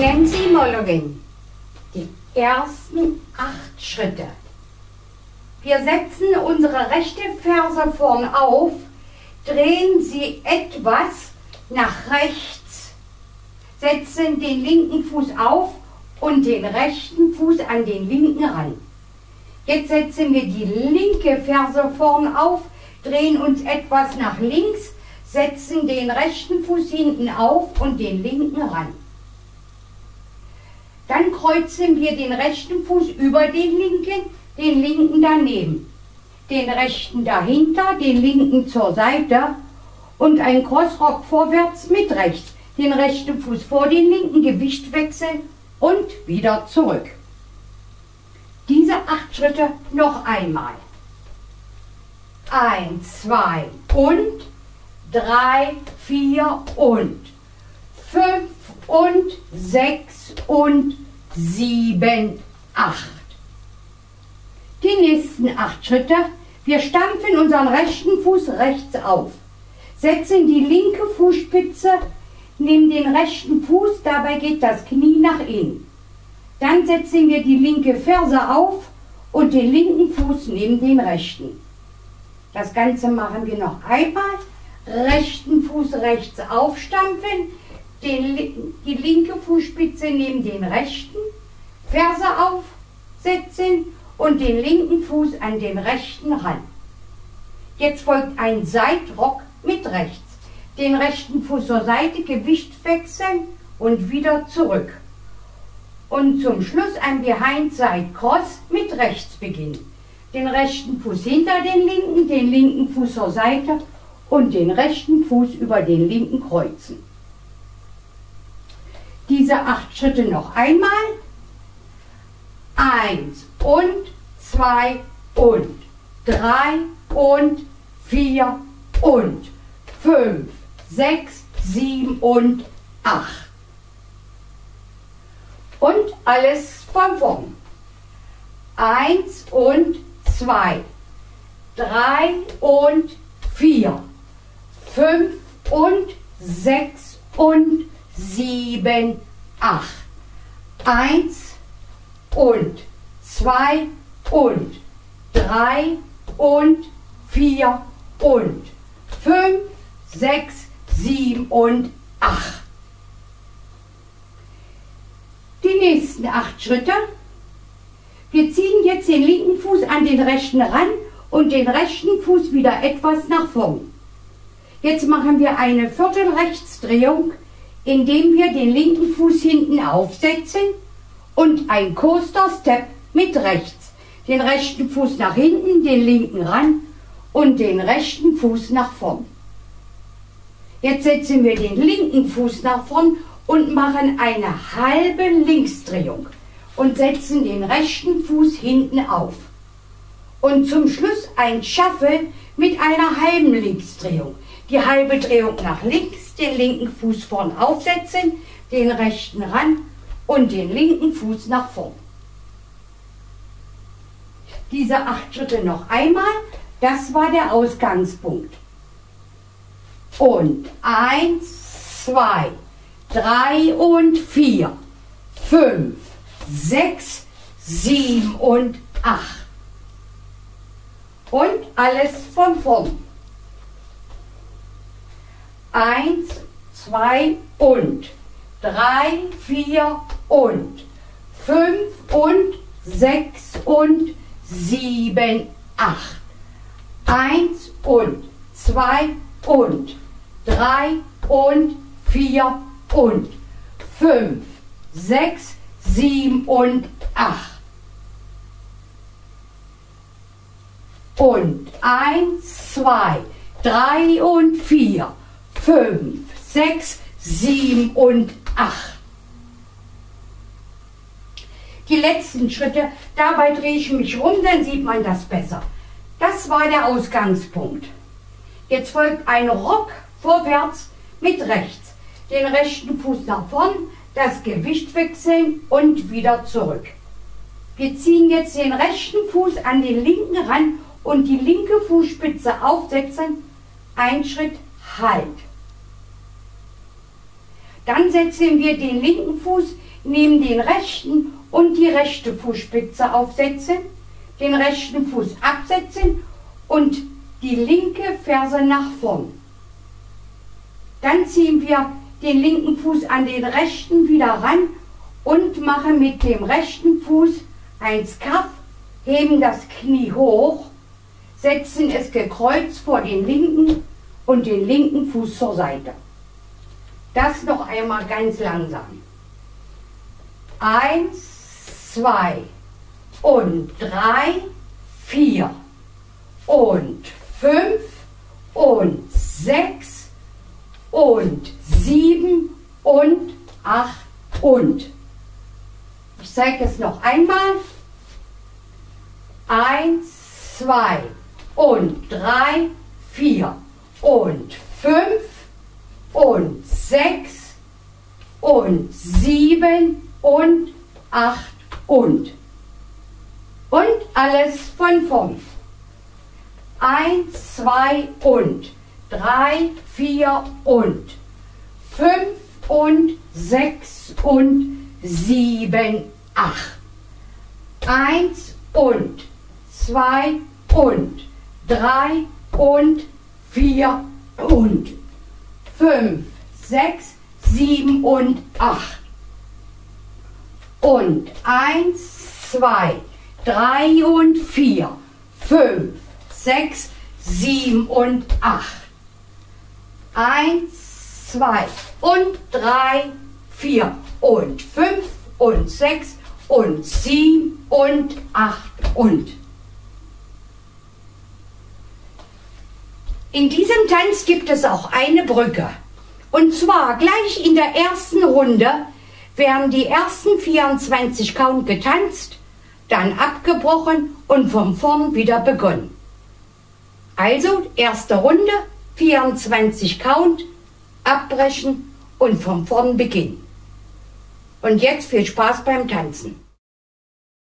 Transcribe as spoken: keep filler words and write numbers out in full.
Gehen Sie mal ein. Die ersten acht Schritte. Wir setzen unsere rechte Ferse vorn auf, drehen sie etwas nach rechts, setzen den linken Fuß auf und den rechten Fuß an den linken ran. Jetzt setzen wir die linke Ferse vorn auf, drehen uns etwas nach links, setzen den rechten Fuß hinten auf und den linken ran. Dann kreuzen wir den rechten Fuß über den linken, den linken daneben, den rechten dahinter, den linken zur Seite und ein Crossrock vorwärts mit rechts, den rechten Fuß vor den linken, Gewicht wechseln und wieder zurück. Diese acht Schritte noch einmal. Eins, zwei und drei, vier und fünf und sechs und sieben, acht. Die nächsten acht Schritte. Wir stampfen unseren rechten Fuß rechts auf, setzen die linke Fußspitze, nehmen den rechten Fuß, dabei geht das Knie nach innen. Dann setzen wir die linke Ferse auf und den linken Fuß neben den rechten. Das Ganze machen wir noch einmal. Rechten Fuß rechts aufstampfen, den, die linke Fußspitze neben den rechten, Ferse aufsetzen und den linken Fuß an den rechten ran. Jetzt folgt ein Seitrock mit rechts. Den rechten Fuß zur Seite, Gewicht wechseln und wieder zurück. Und zum Schluss ein Behind-Side Cross mit rechts beginnen. Den rechten Fuß hinter den linken, den linken Fuß zur Seite und den rechten Fuß über den linken kreuzen. Diese acht Schritte noch einmal. Eins und zwei und drei und vier und fünf, sechs, sieben und acht. Und alles von vorn. Eins und zwei, drei und vier, fünf und sechs und sieben, acht. Eins und zwei und drei und vier und fünf, sechs, sieben und acht. Die nächsten acht Schritte. Wir ziehen jetzt den linken Fuß an den rechten ran und den rechten Fuß wieder etwas nach vorn. Jetzt machen wir eine Viertelrechtsdrehung, indem wir den linken Fuß hinten aufsetzen und ein Coaster Step mit rechts. Den rechten Fuß nach hinten, den linken ran und den rechten Fuß nach vorn. Jetzt setzen wir den linken Fuß nach vorn und machen eine halbe Linksdrehung und setzen den rechten Fuß hinten auf. Und zum Schluss ein Shuffle mit einer halben Linksdrehung. Die halbe Drehung nach links, den linken Fuß vorn aufsetzen, den rechten ran und den linken Fuß nach vorn. Diese acht Schritte noch einmal, das war der Ausgangspunkt. Und eins, zwei, drei und vier, fünf, sechs, sieben und acht. Und alles von vorn. Eins, zwei und drei, vier und fünf und sechs und sieben, acht. Eins und zwei und drei und vier und fünf, sechs, sieben und acht. Und eins, zwei, drei und vier, fünf, sechs, sieben und acht. Die letzten Schritte, dabei drehe ich mich rum, dann sieht man das besser. Das war der Ausgangspunkt. Jetzt folgt ein Rock vorwärts mit rechts. Den rechten Fuß nach vorn, das Gewicht wechseln und wieder zurück. Wir ziehen jetzt den rechten Fuß an den linken ran und die linke Fußspitze aufsetzen. Ein Schritt, Halt. Dann setzen wir den linken Fuß nehmen den rechten und die rechte Fußspitze aufsetzen, den rechten Fuß absetzen und die linke Ferse nach vorn. Dann ziehen wir den linken Fuß an den rechten wieder ran und machen mit dem rechten Fuß ein Skaff, heben das Knie hoch, setzen es gekreuzt vor den linken und den linken Fuß zur Seite. Das noch einmal ganz langsam. Eins, zwei und drei, vier und fünf und sechs und sieben und acht und. Ich zeige es noch einmal. Eins, zwei und drei, vier und fünf und sechs und sieben und acht und. Und alles von vorn. Eins, zwei und drei, vier und fünf und sechs und sieben, acht. Eins und zwei und drei und vier und fünf, sechs, sieben und acht. Und eins, zwei, drei und vier, fünf, sechs, sieben und acht. Eins, zwei und drei, vier und fünf und sechs und sieben und acht und. In diesem Tanz gibt es auch eine Brücke. Und zwar gleich in der ersten Runde werden die ersten vierundzwanzig Count getanzt, dann abgebrochen und von vorn wieder begonnen. Also erste Runde, vierundzwanzig Count, abbrechen und von vorn beginnen. Und jetzt viel Spaß beim Tanzen.